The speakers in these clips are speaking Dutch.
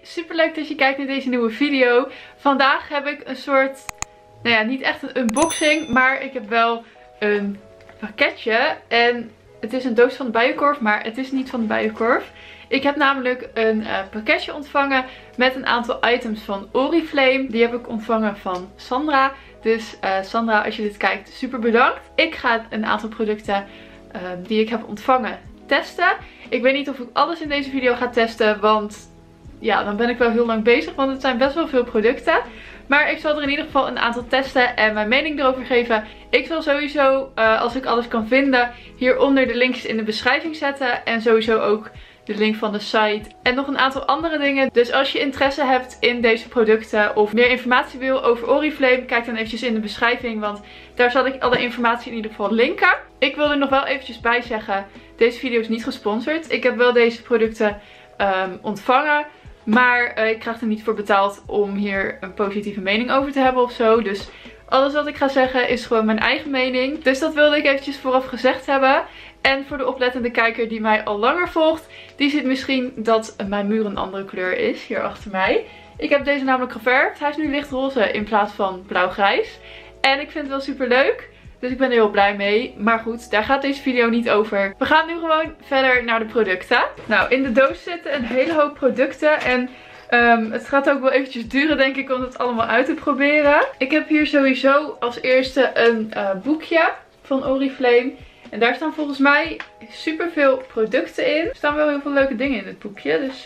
super leuk dat je kijkt naar deze nieuwe video. Vandaag heb ik een soort, nou ja, niet echt een unboxing, maar ik heb wel een pakketje. En het is een doos van de Bijenkorf, maar het is niet van de Bijenkorf. Ik heb namelijk een pakketje ontvangen met een aantal items van Oriflame. Die heb ik ontvangen van Sandra. Dus Sandra, als je dit kijkt, super bedankt. Ik ga een aantal producten die ik heb ontvangen testen. Ik weet niet of ik alles in deze video ga testen, want ja, dan ben ik wel heel lang bezig, want het zijn best wel veel producten. Maar ik zal er in ieder geval een aantal testen en mijn mening erover geven. Ik zal sowieso, als ik alles kan vinden, hieronder de linkjes in de beschrijving zetten. En sowieso ook de link van de site en nog een aantal andere dingen. Dus als je interesse hebt in deze producten of meer informatie wil over Oriflame, kijk dan eventjes in de beschrijving, want daar zal ik alle informatie in ieder geval linken. Ik wil er nog wel eventjes bij zeggen, deze video is niet gesponsord. Ik heb wel deze producten ontvangen, maar ik krijg er niet voor betaald om hier een positieve mening over te hebben of zo. Dus alles wat ik ga zeggen is gewoon mijn eigen mening. Dus dat wilde ik eventjes vooraf gezegd hebben. En voor de oplettende kijker die mij al langer volgt, die ziet misschien dat mijn muur een andere kleur is, hier achter mij. Ik heb deze namelijk geverfd. Hij is nu lichtroze in plaats van blauw-grijs. En ik vind het wel super leuk. Dus ik ben er heel blij mee. Maar goed, daar gaat deze video niet over. We gaan nu gewoon verder naar de producten. Nou, in de doos zitten een hele hoop producten. En het gaat ook wel eventjes duren, denk ik, om het allemaal uit te proberen. Ik heb hier sowieso als eerste een boekje van Oriflame. En daar staan volgens mij super veel producten in. Er staan wel heel veel leuke dingen in het boekje. Dus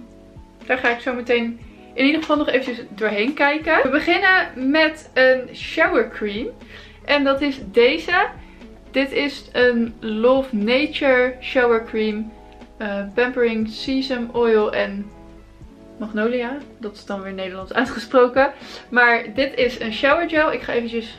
daar ga ik zo meteen in ieder geval nog eventjes doorheen kijken. We beginnen met een shower cream. En dat is deze. Dit is een Love Nature shower cream. Pampering Sesame Oil en Magnolia. Dat is dan weer Nederlands uitgesproken. Maar dit is een shower gel. Ik ga eventjes...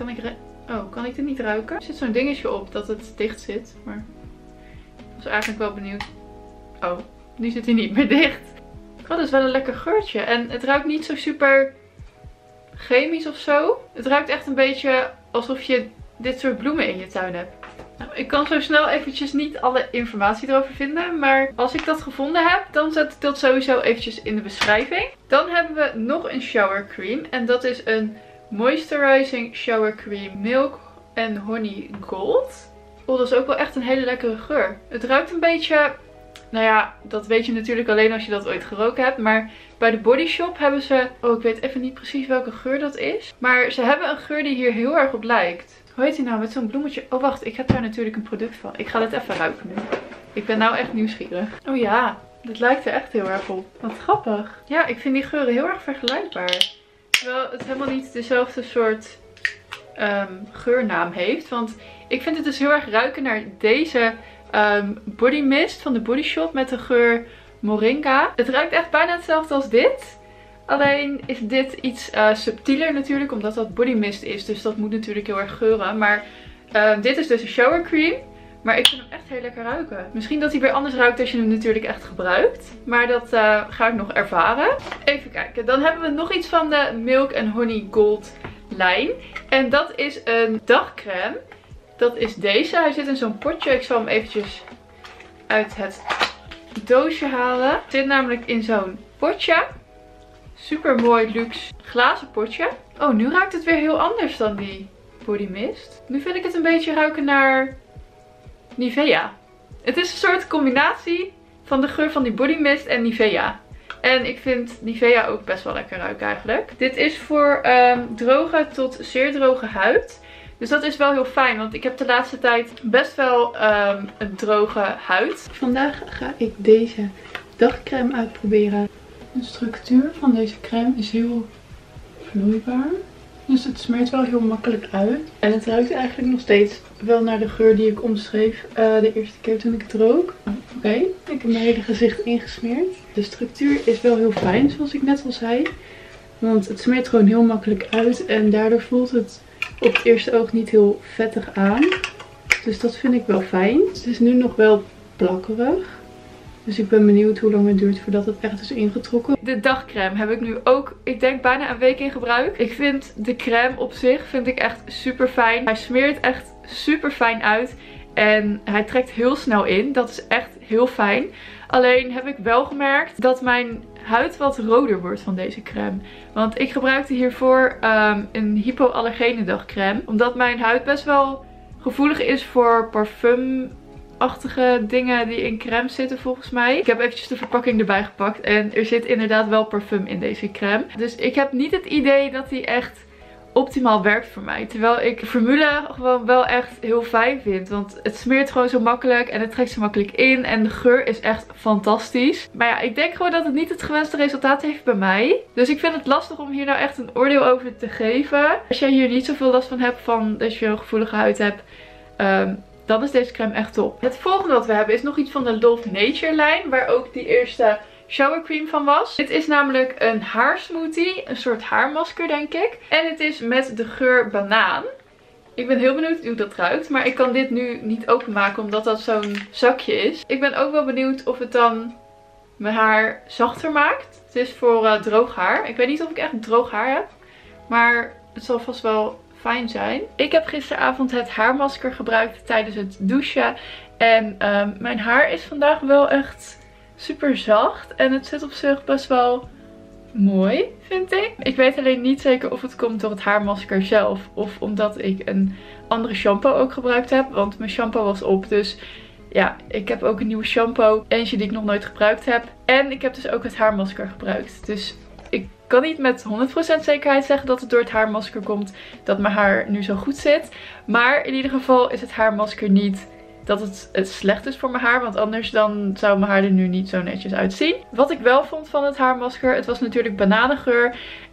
kan ik dit niet ruiken? Er zit zo'n dingetje op dat het dicht zit. Maar ik was eigenlijk wel benieuwd. Oh, nu zit hij niet meer dicht. Oh, dat is wel een lekker geurtje. En het ruikt niet zo super chemisch of zo. Het ruikt echt een beetje alsof je dit soort bloemen in je tuin hebt. Nou, ik kan zo snel eventjes niet alle informatie erover vinden. Maar als ik dat gevonden heb, dan zet ik dat sowieso eventjes in de beschrijving. Dan hebben we nog een shower cream. En dat is een Moisturizing Shower Cream Milk and Honey Gold. Oh, dat is ook wel echt een hele lekkere geur. Het ruikt een beetje... Nou ja, dat weet je natuurlijk alleen als je dat ooit geroken hebt. Maar bij de Body Shop hebben ze... Oh, ik weet even niet precies welke geur dat is. Maar ze hebben een geur die hier heel erg op lijkt. Hoe heet die nou? Met zo'n bloemetje. Oh, wacht. Ik heb daar natuurlijk een product van. Ik ga dit even ruiken nu. Ik ben nou echt nieuwsgierig. Oh ja, dit lijkt er echt heel erg op. Wat grappig. Ja, ik vind die geuren heel erg vergelijkbaar. Terwijl het helemaal niet dezelfde soort geurnaam heeft. Want ik vind het dus heel erg ruiken naar deze body mist van de Body Shop met de geur Moringa. Het ruikt echt bijna hetzelfde als dit. Alleen is dit iets subtieler natuurlijk, omdat dat body mist is. Dus dat moet natuurlijk heel erg geuren. Maar dit is dus een shower cream. Maar ik vind hem echt heel lekker ruiken. Misschien dat hij weer anders ruikt als je hem natuurlijk echt gebruikt. Maar dat ga ik nog ervaren. Even kijken. Dan hebben we nog iets van de Milk and Honey Gold lijn. En dat is een dagcreme. Dat is deze. Hij zit in zo'n potje. Ik zal hem eventjes uit het doosje halen. Het zit namelijk in zo'n potje. Super mooi luxe glazen potje. Oh, nu ruikt het weer heel anders dan die body mist. Nu vind ik het een beetje ruiken naar Nivea. Het is een soort combinatie van de geur van die body mist en Nivea. En ik vind Nivea ook best wel lekker ruiken eigenlijk. Dit is voor droge tot zeer droge huid. Dus dat is wel heel fijn, want ik heb de laatste tijd best wel een droge huid. Vandaag ga ik deze dagcreme uitproberen. De structuur van deze crème is heel vloeibaar. Dus het smeert wel heel makkelijk uit. En het ruikt eigenlijk nog steeds wel naar de geur die ik omschreef de eerste keer toen ik het rook. Oké, ik heb mijn hele gezicht ingesmeerd. De structuur is wel heel fijn, zoals ik net al zei. Want het smeert gewoon heel makkelijk uit. En daardoor voelt het op het eerste oog niet heel vettig aan. Dus dat vind ik wel fijn. Het is nu nog wel plakkerig. Dus ik ben benieuwd hoe lang het duurt voordat het echt is ingetrokken. De dagcreme heb ik nu ook, ik denk, bijna een week in gebruik. Ik vind de crème op zich echt super fijn. Hij smeert echt super fijn uit. En hij trekt heel snel in. Dat is echt heel fijn. Alleen heb ik wel gemerkt dat mijn huid wat roder wordt van deze crème. Want ik gebruikte hiervoor een hypoallergene dagcrème. Omdat mijn huid best wel gevoelig is voor parfumachtige dingen die in crème zitten volgens mij. Ik heb eventjes de verpakking erbij gepakt en er zit inderdaad wel parfum in deze crème. Dus ik heb niet het idee dat die echt optimaal werkt voor mij. Terwijl ik de formule gewoon wel echt heel fijn vind. Want het smeert gewoon zo makkelijk en het trekt zo makkelijk in. En de geur is echt fantastisch. Maar ja, ik denk gewoon dat het niet het gewenste resultaat heeft bij mij. Dus ik vind het lastig om hier nou echt een oordeel over te geven. Als jij hier niet zoveel last van hebt, van dat je een gevoelige huid hebt, dan is deze crème echt top. Het volgende wat we hebben is nog iets van de Love Nature lijn. Waar ook die eerste shower cream van was. Dit is namelijk een haarsmoothie. Een soort haarmasker denk ik. En het is met de geur banaan. Ik ben heel benieuwd hoe dat ruikt. Maar ik kan dit nu niet openmaken omdat dat zo'n zakje is. Ik ben ook wel benieuwd of het dan mijn haar zachter maakt. Het is voor droog haar. Ik weet niet of ik echt droog haar heb. Maar het zal vast wel fijn zijn. Ik heb gisteravond het haarmasker gebruikt tijdens het douchen. En mijn haar is vandaag wel echt super zacht. En het zit op zich best wel mooi, vind ik. Ik weet alleen niet zeker of het komt door het haarmasker zelf. Of omdat ik een andere shampoo ook gebruikt heb. Want mijn shampoo was op. Dus ja, ik heb ook een nieuwe shampoo. Eentje die ik nog nooit gebruikt heb. En ik heb dus ook het haarmasker gebruikt. Dus ik kan niet met 100% zekerheid zeggen dat het door het haarmasker komt dat mijn haar nu zo goed zit. Maar in ieder geval is het haarmasker niet dat het slecht is voor mijn haar. Want anders dan zou mijn haar er nu niet zo netjes uitzien. Wat ik wel vond van het haarmasker. Het was natuurlijk bananengeur.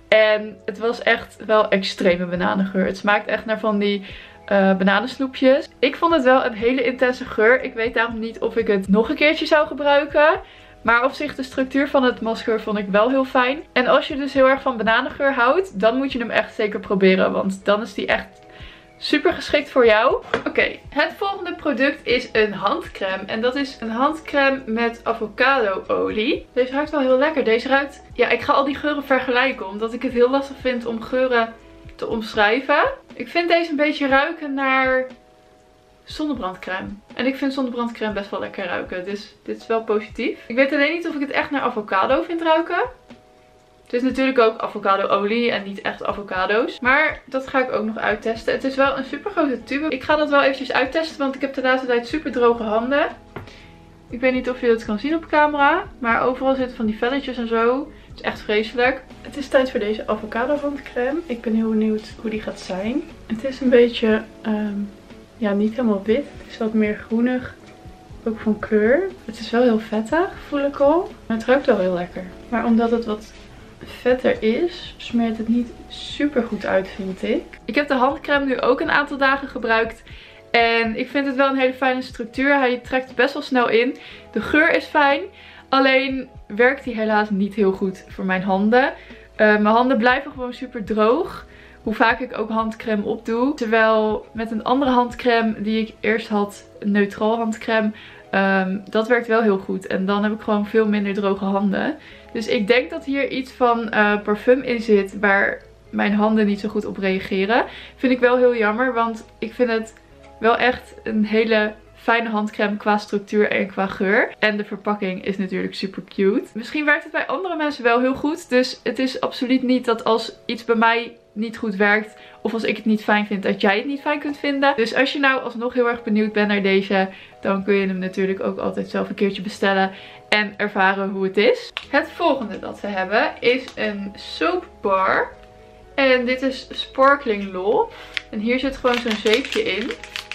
En het was echt wel extreme bananengeur. Het smaakt echt naar van die bananensnoepjes. Ik vond het wel een hele intense geur. Ik weet daarom niet of ik het nog een keertje zou gebruiken. Maar op zich de structuur van het masker vond ik wel heel fijn. En als je dus heel erg van bananengeur houdt, dan moet je hem echt zeker proberen. Want dan is die echt super geschikt voor jou. Oké, het volgende product is een handcrème. En dat is een handcrème met avocado-olie. Deze ruikt wel heel lekker. Deze ruikt... Ja, ik ga al die geuren vergelijken. Omdat ik het heel lastig vind om geuren te omschrijven. Ik vind deze een beetje ruiken naar zonnebrandcrème. En ik vind zonnebrandcrème best wel lekker ruiken. Dus dit is wel positief. Ik weet alleen niet of ik het echt naar avocado vind ruiken. Het is natuurlijk ook avocado-olie en niet echt avocado's. Maar dat ga ik ook nog uittesten. Het is wel een super grote tube. Ik ga dat wel eventjes uittesten, want ik heb de laatste tijd super droge handen. Ik weet niet of je dat kan zien op camera. Maar overal zitten van die velletjes en zo. Het is echt vreselijk. Het is tijd voor deze avocado handcrème. Ik ben heel benieuwd hoe die gaat zijn. Het is een beetje, ja, niet helemaal wit. Het is wat meer groenig. Ook van kleur. Het is wel heel vettig, voel ik al. Maar het ruikt wel heel lekker. Maar omdat het wat vetter is, smeert het niet super goed uit, vind ik. Ik heb de handcrème nu ook een aantal dagen gebruikt. En ik vind het wel een hele fijne structuur. Hij trekt best wel snel in. De geur is fijn. Alleen werkt hij helaas niet heel goed voor mijn handen. Mijn handen blijven gewoon super droog. Hoe vaak ik ook handcrème opdoe. Terwijl met een andere handcrème die ik eerst had, een neutraal handcrème, dat werkt wel heel goed. En dan heb ik gewoon veel minder droge handen. Dus ik denk dat hier iets van parfum in zit waar mijn handen niet zo goed op reageren. Vind ik wel heel jammer, want ik vind het wel echt een hele fijne handcrème qua structuur en qua geur. En de verpakking is natuurlijk super cute. Misschien werkt het bij andere mensen wel heel goed. Dus het is absoluut niet dat als iets bij mij niet goed werkt, of als ik het niet fijn vind, dat jij het niet fijn kunt vinden. Dus als je nou alsnog heel erg benieuwd bent naar deze, dan kun je hem natuurlijk ook altijd zelf een keertje bestellen en ervaren hoe het is. Het volgende dat we hebben is een soap bar. En dit is Sparkling Love. En hier zit gewoon zo'n zeepje in.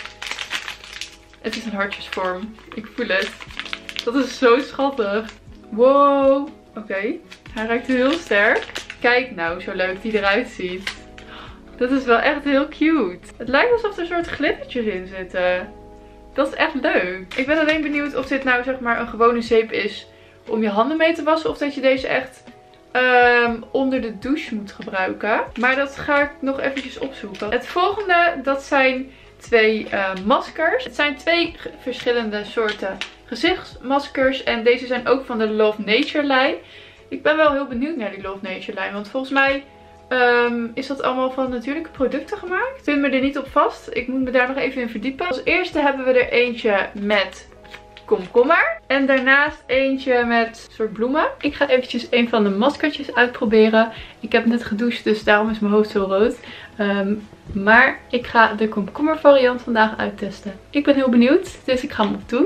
Het is een hartjesvorm. Ik voel het. Dat is zo schattig. Wow. Oké. Hij ruikt heel sterk. Kijk nou, zo leuk die eruit ziet. Dat is wel echt heel cute. Het lijkt alsof er een soort glittertjes in zitten. Dat is echt leuk. Ik ben alleen benieuwd of dit nou zeg maar een gewone zeep is om je handen mee te wassen. Of dat je deze echt onder de douche moet gebruiken. Maar dat ga ik nog eventjes opzoeken. Het volgende, dat zijn twee maskers. Het zijn twee verschillende soorten gezichtsmaskers. En deze zijn ook van de Love Nature lijn. Ik ben wel heel benieuwd naar die Love Nature lijn. Want volgens mij is dat allemaal van natuurlijke producten gemaakt. Ik vind me er niet op vast. Ik moet me daar nog even in verdiepen. Als eerste hebben we er eentje met komkommer. En daarnaast eentje met een soort bloemen. Ik ga eventjes een van de maskertjes uitproberen. Ik heb net gedoucht, dus daarom is mijn hoofd zo rood. Maar ik ga de komkommer variant vandaag uittesten. Ik ben heel benieuwd, dus ik ga hem opdoen.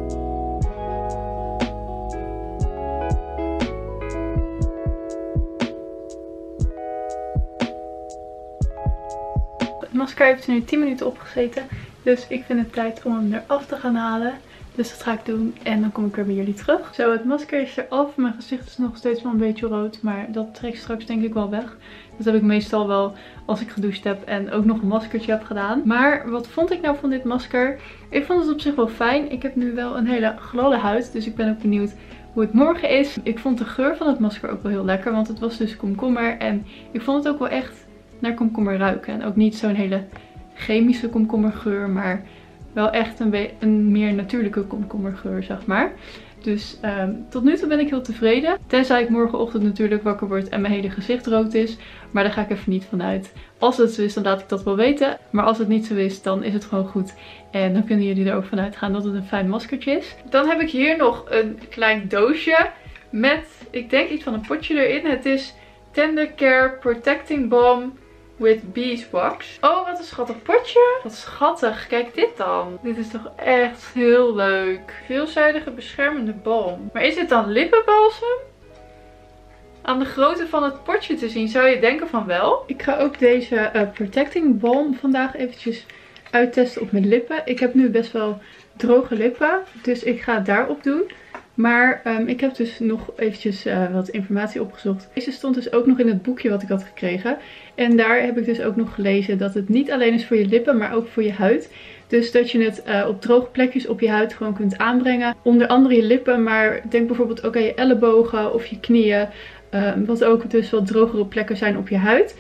Het mascara heeft er nu 10 minuten opgezeten. Dus ik vind het tijd om hem eraf te gaan halen. Dus dat ga ik doen en dan kom ik weer bij jullie terug. Zo, het mascara is eraf. Mijn gezicht is nog steeds wel een beetje rood. Maar dat trekt straks denk ik wel weg. Dat heb ik meestal wel als ik gedoucht heb en ook nog een maskertje heb gedaan. Maar wat vond ik nou van dit masker? Ik vond het op zich wel fijn. Ik heb nu wel een hele gladde huid. Dus ik ben ook benieuwd hoe het morgen is. Ik vond de geur van het masker ook wel heel lekker. Want het was dus komkommer. En ik vond het ook wel echt naar komkommer ruiken. En ook niet zo'n hele chemische komkommergeur. Maar wel echt een meer natuurlijke komkommergeur, zeg maar. Dus tot nu toe ben ik heel tevreden. Tenzij ik morgenochtend natuurlijk wakker word en mijn hele gezicht rood is. Maar daar ga ik even niet van uit. Als het zo is, dan laat ik dat wel weten. Maar als het niet zo is, dan is het gewoon goed. En dan kunnen jullie er ook van uitgaan dat het een fijn maskertje is. Dan heb ik hier nog een klein doosje met, ik denk iets van een potje erin. Het is Tender Care Protecting Balm with Beeswax. Oh, wat een schattig potje. Wat schattig. Kijk dit dan. Dit is toch echt heel leuk. Veelzijdige beschermende balm. Maar is dit dan lippenbalsem? Aan de grootte van het potje te zien zou je denken van wel. Ik ga ook deze Protecting Balm vandaag eventjes uittesten op mijn lippen. Ik heb nu best wel droge lippen. Dus ik ga het daarop doen. Maar ik heb dus nog eventjes wat informatie opgezocht. Deze stond dus ook nog in het boekje wat ik had gekregen. En daar heb ik dus ook nog gelezen dat het niet alleen is voor je lippen, maar ook voor je huid. Dus dat je het op droge plekjes op je huid gewoon kunt aanbrengen. Onder andere je lippen, maar denk bijvoorbeeld ook aan je ellebogen of je knieën. Wat ook dus wat drogere plekken zijn op je huid.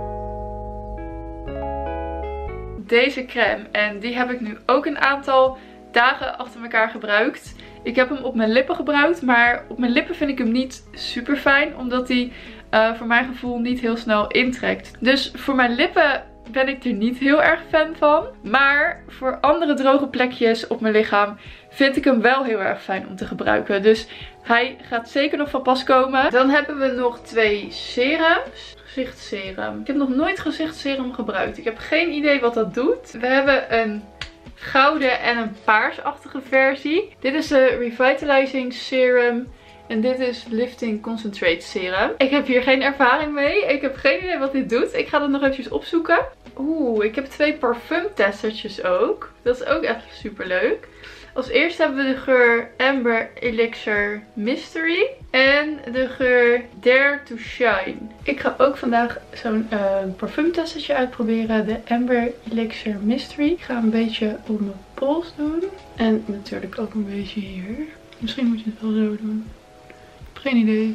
Deze crème. En die heb ik nu ook een aantal dagen achter elkaar gebruikt. Ik heb hem op mijn lippen gebruikt, maar op mijn lippen vind ik hem niet super fijn. Omdat hij voor mijn gevoel niet heel snel intrekt. Dus voor mijn lippen ben ik er niet heel erg fan van. Maar voor andere droge plekjes op mijn lichaam vind ik hem wel heel erg fijn om te gebruiken. Dus hij gaat zeker nog van pas komen. Dan hebben we nog 2 serums. Gezichtsserum. Ik heb nog nooit gezichtsserum gebruikt. Ik heb geen idee wat dat doet. We hebben een gouden en een paarsachtige versie. Dit is de Revitalizing Serum. En dit is Lifting Concentrate Serum. Ik heb hier geen ervaring mee. Ik heb geen idee wat dit doet. Ik ga het nog eventjes opzoeken. Oeh, ik heb 2 parfumtestertjes ook. Dat is ook echt super leuk. Als eerste hebben we de geur Amber Elixir Mystery. En de geur Dare to Shine. Ik ga ook vandaag zo'n parfumtestertje uitproberen. De Amber Elixir Mystery. Ik ga een beetje op mijn pols doen. En natuurlijk ook een beetje hier. Misschien moet je het wel zo doen. Geen idee.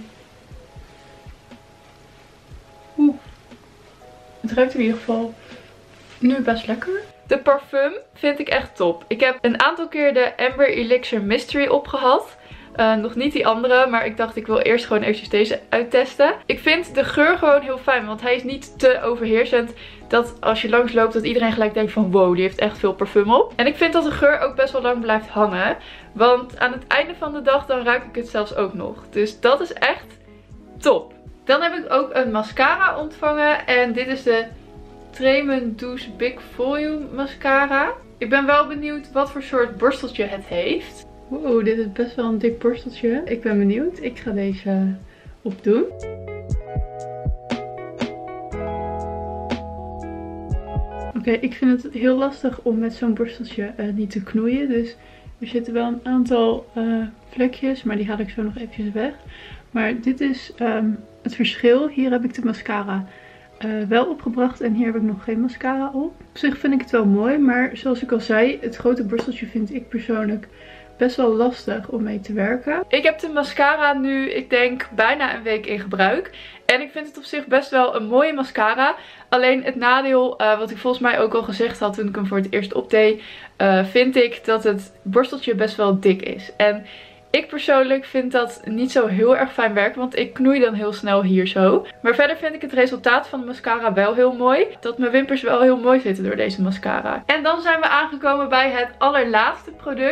Oeh. Het ruikt in ieder geval nu best lekker. De parfum vind ik echt top. Ik heb een aantal keer de Amber Elixir Mystery opgehad. Nog niet die andere, maar ik dacht ik wil eerst gewoon eventjes deze uittesten. Ik vind de geur gewoon heel fijn, want hij is niet te overheersend. Dat als je langs loopt dat iedereen gelijk denkt van wow, die heeft echt veel parfum op. En ik vind dat de geur ook best wel lang blijft hangen. Want aan het einde van de dag dan ruik ik het zelfs ook nog. Dus dat is echt top. Dan heb ik ook een mascara ontvangen. En dit is de Tremendous Big Volume Mascara. Ik ben wel benieuwd wat voor soort borsteltje het heeft. Wow, dit is best wel een dik borsteltje. Ik ben benieuwd. Ik ga deze opdoen. Oké, ik vind het heel lastig om met zo'n borsteltje niet te knoeien. Dus er zitten wel een aantal vlekjes, maar die haal ik zo nog eventjes weg. Maar dit is het verschil. Hier heb ik de mascara wel opgebracht en hier heb ik nog geen mascara op. Op zich vind ik het wel mooi, maar zoals ik al zei, het grote borsteltje vind ik persoonlijk best wel lastig om mee te werken. Ik heb de mascara nu, ik denk, bijna een week in gebruik. En ik vind het op zich best wel een mooie mascara. Alleen het nadeel, wat ik volgens mij ook al gezegd had toen ik hem voor het eerst opdeed, vind ik dat het borsteltje best wel dik is. En ik persoonlijk vind dat niet zo heel erg fijn werken, want ik knoei dan heel snel hier zo. Maar verder vind ik het resultaat van de mascara wel heel mooi. Dat mijn wimpers wel heel mooi zitten door deze mascara. En dan zijn we aangekomen bij het allerlaatste product.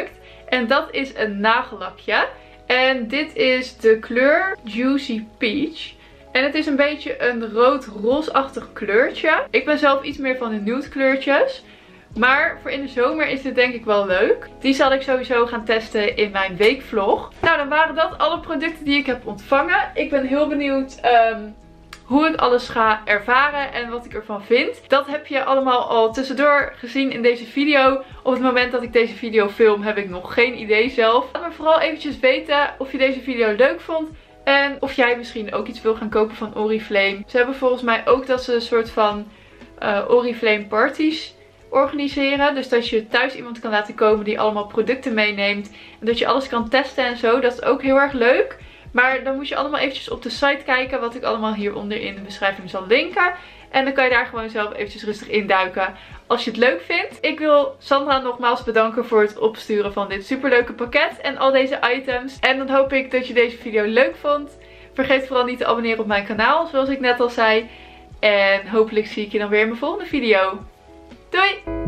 En dat is een nagellakje. En dit is de kleur Juicy Peach. En het is een beetje een rood-roosachtig kleurtje. Ik ben zelf iets meer van de nude kleurtjes. Maar voor in de zomer is dit denk ik wel leuk. Die zal ik sowieso gaan testen in mijn weekvlog. Nou, dan waren dat alle producten die ik heb ontvangen. Ik ben heel benieuwd hoe ik alles ga ervaren en wat ik ervan vind. Dat heb je allemaal al tussendoor gezien in deze video. Op het moment dat ik deze video film heb ik nog geen idee zelf. Laat me vooral eventjes weten of je deze video leuk vond. En of jij misschien ook iets wil gaan kopen van Oriflame. Ze hebben volgens mij ook dat ze een soort van Oriflame parties organiseren. Dus dat je thuis iemand kan laten komen die allemaal producten meeneemt. En dat je alles kan testen en zo. Dat is ook heel erg leuk. Maar dan moet je allemaal eventjes op de site kijken. Wat ik allemaal hieronder in de beschrijving zal linken. En dan kan je daar gewoon zelf eventjes rustig induiken als je het leuk vindt. Ik wil Sandra nogmaals bedanken voor het opsturen van dit superleuke pakket. En al deze items. En dan hoop ik dat je deze video leuk vond. Vergeet vooral niet te abonneren op mijn kanaal. Zoals ik net al zei. En hopelijk zie ik je dan weer in mijn volgende video. Doei!